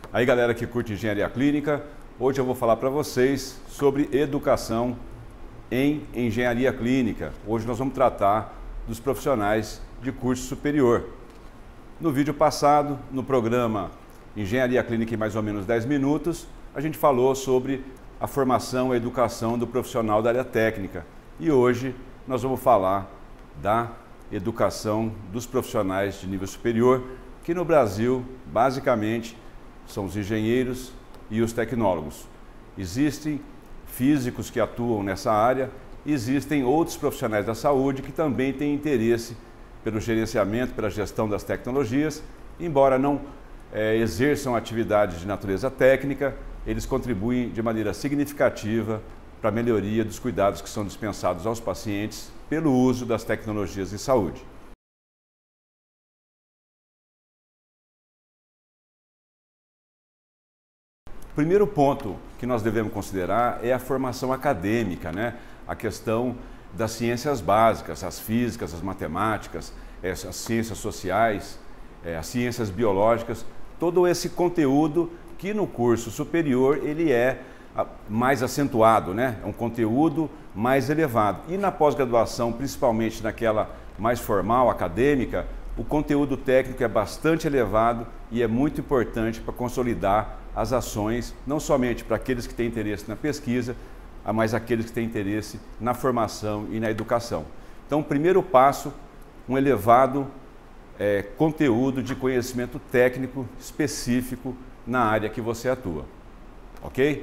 Aí galera que curte engenharia clínica, hoje eu vou falar para vocês sobre educação em engenharia clínica. Hoje nós vamos tratar dos profissionais de curso superior. No vídeo passado, no programa Engenharia Clínica em mais ou menos 10 minutos, a gente falou sobre a formação e a educação do profissional da área técnica. E hoje nós vamos falar da educação dos profissionais de nível superior, que no Brasil, basicamente, são os engenheiros e os tecnólogos. Existem físicos que atuam nessa área, existem outros profissionais da saúde que também têm interesse pelo gerenciamento, pela gestão das tecnologias, embora não exerçam atividades de natureza técnica, eles contribuem de maneira significativa para a melhoria dos cuidados que são dispensados aos pacientes pelo uso das tecnologias em saúde. O primeiro ponto que nós devemos considerar é a formação acadêmica, né? A questão das ciências básicas, as físicas, as matemáticas, as ciências sociais, as ciências biológicas, todo esse conteúdo que no curso superior ele é mais acentuado, né? É um conteúdo mais elevado. E na pós-graduação, principalmente naquela mais formal, acadêmica, o conteúdo técnico é bastante elevado e é muito importante para consolidar as ações, não somente para aqueles que têm interesse na pesquisa, mas aqueles que têm interesse na formação e na educação. Então, o primeiro passo, um elevado conteúdo de conhecimento técnico específico na área que você atua. Ok?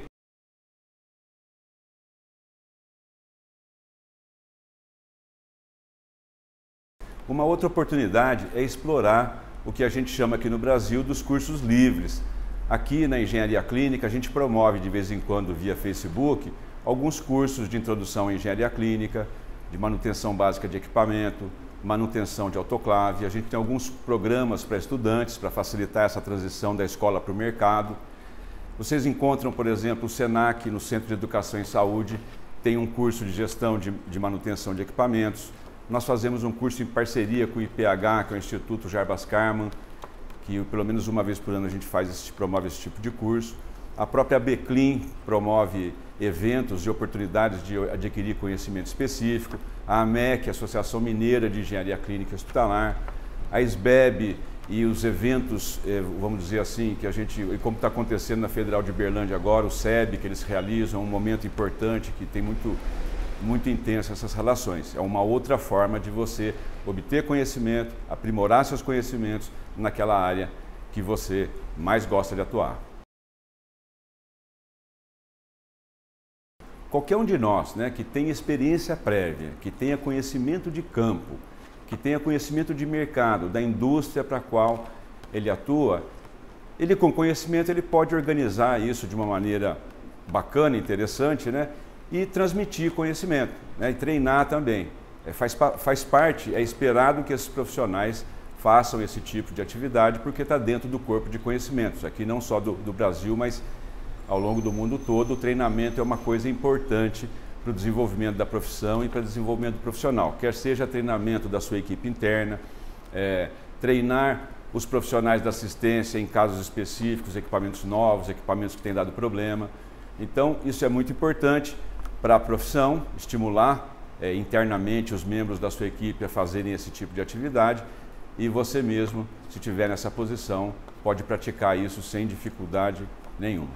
Uma outra oportunidade é explorar o que a gente chama aqui no Brasil dos cursos livres. Aqui na engenharia clínica a gente promove de vez em quando via Facebook alguns cursos de introdução à engenharia clínica, de manutenção básica de equipamento, manutenção de autoclave. A gente tem alguns programas para estudantes para facilitar essa transição da escola para o mercado. Vocês encontram, por exemplo, o SENAC no Centro de Educação em Saúde, tem um curso de gestão de manutenção de equipamentos. Nós fazemos um curso em parceria com o IPH, que é o Instituto Jarbas Karman, que pelo menos uma vez por ano a gente promove esse tipo de curso. A própria BCLIN promove eventos e oportunidades de adquirir conhecimento específico. A AMEC, Associação Mineira de Engenharia Clínica Hospitalar. A SBEB e os eventos, vamos dizer assim, que a gente, e como está acontecendo na Federal de Berlândia agora, o SEB, que eles realizam, um momento importante que tem muito intenso essas relações. É uma outra forma de você obter conhecimento, aprimorar seus conhecimentos naquela área que você mais gosta de atuar. Qualquer um de nós, né, que tenha experiência prévia, que tenha conhecimento de campo, que tenha conhecimento de mercado, da indústria para a qual ele atua, ele com conhecimento ele pode organizar isso de uma maneira bacana, interessante, né? E transmitir conhecimento, né? E treinar também. Faz parte, é esperado que esses profissionais façam esse tipo de atividade porque está dentro do corpo de conhecimentos, aqui não só do Brasil, mas ao longo do mundo todo. O treinamento é uma coisa importante para o desenvolvimento da profissão e para o desenvolvimento profissional, quer seja treinamento da sua equipe interna, treinar os profissionais da assistência em casos específicos, equipamentos novos, equipamentos que têm dado problema. Então, isso é muito importante para a profissão, estimular internamente os membros da sua equipe a fazerem esse tipo de atividade, e você mesmo, se estiver nessa posição, pode praticar isso sem dificuldade nenhuma.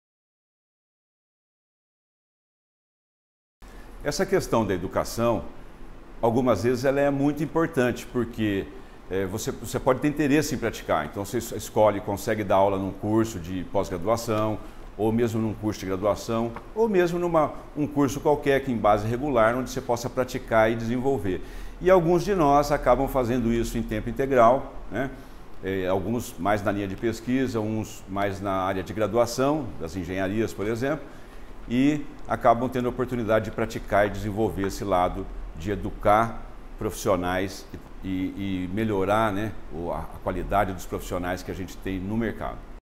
Essa questão da educação, algumas vezes ela é muito importante, porque você pode ter interesse em praticar, então você escolhe, consegue dar aula num curso de pós-graduação, ou mesmo num curso de graduação, ou mesmo um curso qualquer que em base regular, onde você possa praticar e desenvolver. E alguns de nós acabam fazendo isso em tempo integral, né? Alguns mais na linha de pesquisa, uns mais na área de graduação, das engenharias, por exemplo, e acabam tendo a oportunidade de praticar e desenvolver esse lado de educar profissionais e melhorar, né, a qualidade dos profissionais que a gente tem no mercado.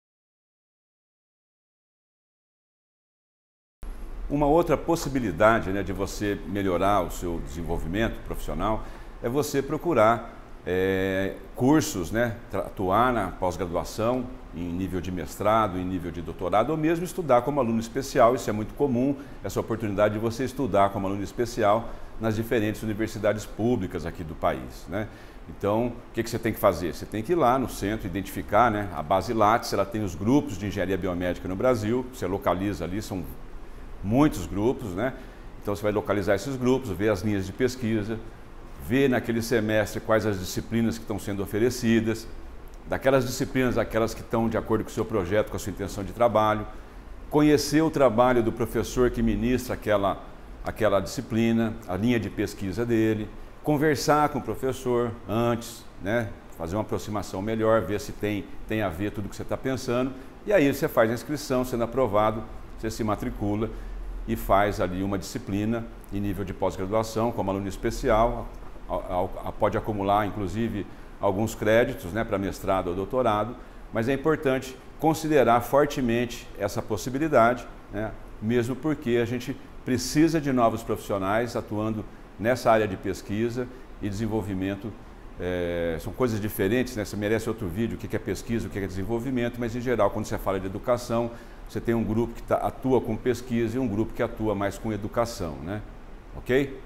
Uma outra possibilidade, né, de você melhorar o seu desenvolvimento profissional é você procurar cursos, né, atuar na pós-graduação, em nível de mestrado, em nível de doutorado, ou mesmo estudar como aluno especial. Isso é muito comum, essa oportunidade de você estudar como aluno especial nas diferentes universidades públicas aqui do país, né? Então, o que você tem que fazer? Você tem que ir lá no centro, identificar, né, a base Lattes, ela tem os grupos de engenharia biomédica no Brasil, você localiza ali, são muitos grupos, né? Então você vai localizar esses grupos, ver as linhas de pesquisa, ver naquele semestre quais as disciplinas que estão sendo oferecidas, daquelas disciplinas, aquelas que estão de acordo com o seu projeto, com a sua intenção de trabalho, conhecer o trabalho do professor que ministra aquela disciplina, a linha de pesquisa dele, conversar com o professor antes, né? Fazer uma aproximação melhor, ver se tem a ver tudo que você está pensando, e aí você faz a inscrição, sendo aprovado, você se matricula e faz ali uma disciplina em nível de pós-graduação, como aluno especial, pode acumular inclusive alguns créditos, né, para mestrado ou doutorado, mas é importante considerar fortemente essa possibilidade, né, mesmo porque a gente precisa de novos profissionais atuando nessa área de pesquisa e desenvolvimento. São coisas diferentes, né? Você merece outro vídeo, o que é pesquisa, o que é desenvolvimento, mas em geral, quando você fala de educação, você tem um grupo que atua com pesquisa e um grupo que atua mais com educação, né? Ok?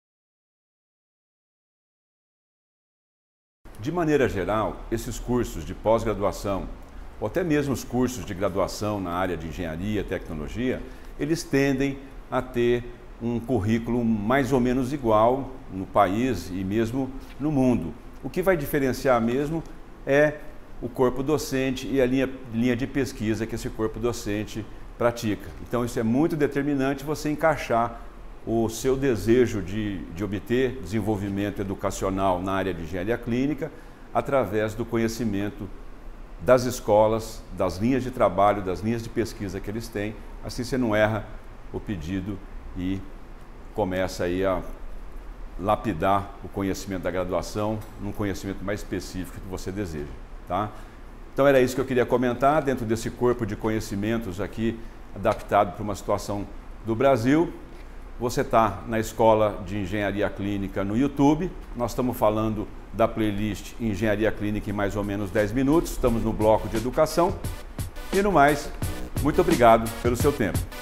De maneira geral, esses cursos de pós-graduação, ou até mesmo os cursos de graduação na área de engenharia e tecnologia, eles tendem a ter um currículo mais ou menos igual no país e mesmo no mundo. O que vai diferenciar mesmo é o corpo docente e a linha de pesquisa que esse corpo docente pratica. Então isso é muito determinante, você encaixar o seu desejo de obter desenvolvimento educacional na área de engenharia clínica através do conhecimento das escolas, das linhas de trabalho, das linhas de pesquisa que eles têm. Assim você não erra o pedido e começa aí a lapidar o conhecimento da graduação num conhecimento mais específico que você deseja, tá? Então era isso que eu queria comentar dentro desse corpo de conhecimentos aqui adaptado para uma situação do Brasil. Você está na Escola de Engenharia Clínica no YouTube, nós estamos falando da playlist Engenharia Clínica em mais ou menos 10 minutos, estamos no bloco de educação e no mais, muito obrigado pelo seu tempo.